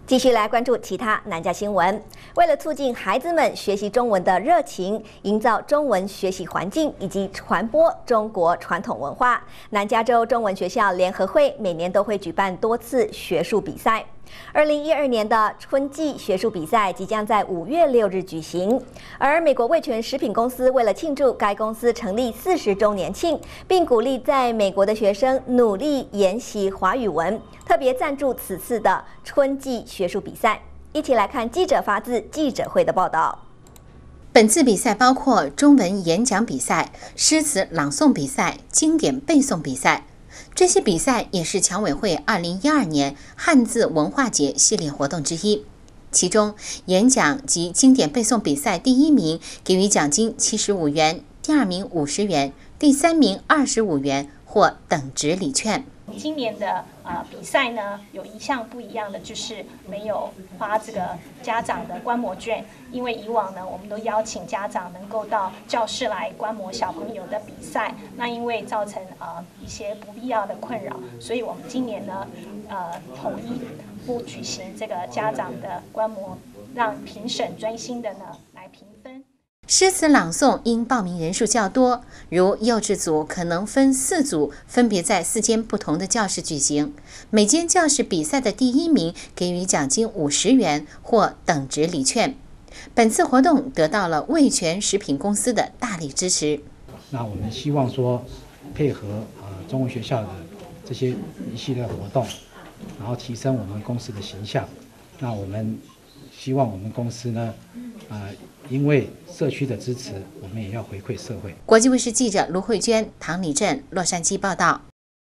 继续来关注其他南加新闻。为了促进孩子们学习中文的热情，营造中文学习环境以及传播中国传统文化，南加州中文学校联合会每年都会举办多次学术比赛。2012年的春季学术比赛即将在5月6日举行，而美国味全食品公司为了庆祝该公司成立40周年庆，并鼓励在美国的学生努力研习华语文，特别赞助此次的春季学术比赛。一起来看记者发自记者会的报道。 本次比赛包括中文演讲比赛、诗词朗诵比赛、经典背诵比赛。这些比赛也是侨委会2012年汉字文化节系列活动之一。其中，演讲及经典背诵比赛第1名给予奖金75元，第2名50元，第3名25元或等值礼券。 今年的比赛呢，有一项不一样的，就是没有发这个家长的观摩券，因为以往呢，我们都邀请家长能够到教室来观摩小朋友的比赛，那因为造成一些不必要的困扰，所以我们今年呢，统一不举行这个家长的观摩，让评审专心的呢来评分。 诗词朗诵因报名人数较多，如幼稚组可能分4组，分别在4间不同的教室举行。每间教室比赛的第1名给予奖金50元或等值礼券。本次活动得到了味全食品公司的大力支持。 那我们希望说，配合中文学校的这些一系列活动，然后提升我们公司的形象。那我们希望我们公司呢，因为社区的支持，我们也要回馈社会。 国际卫视记者卢慧娟、唐礼正，洛杉矶报道。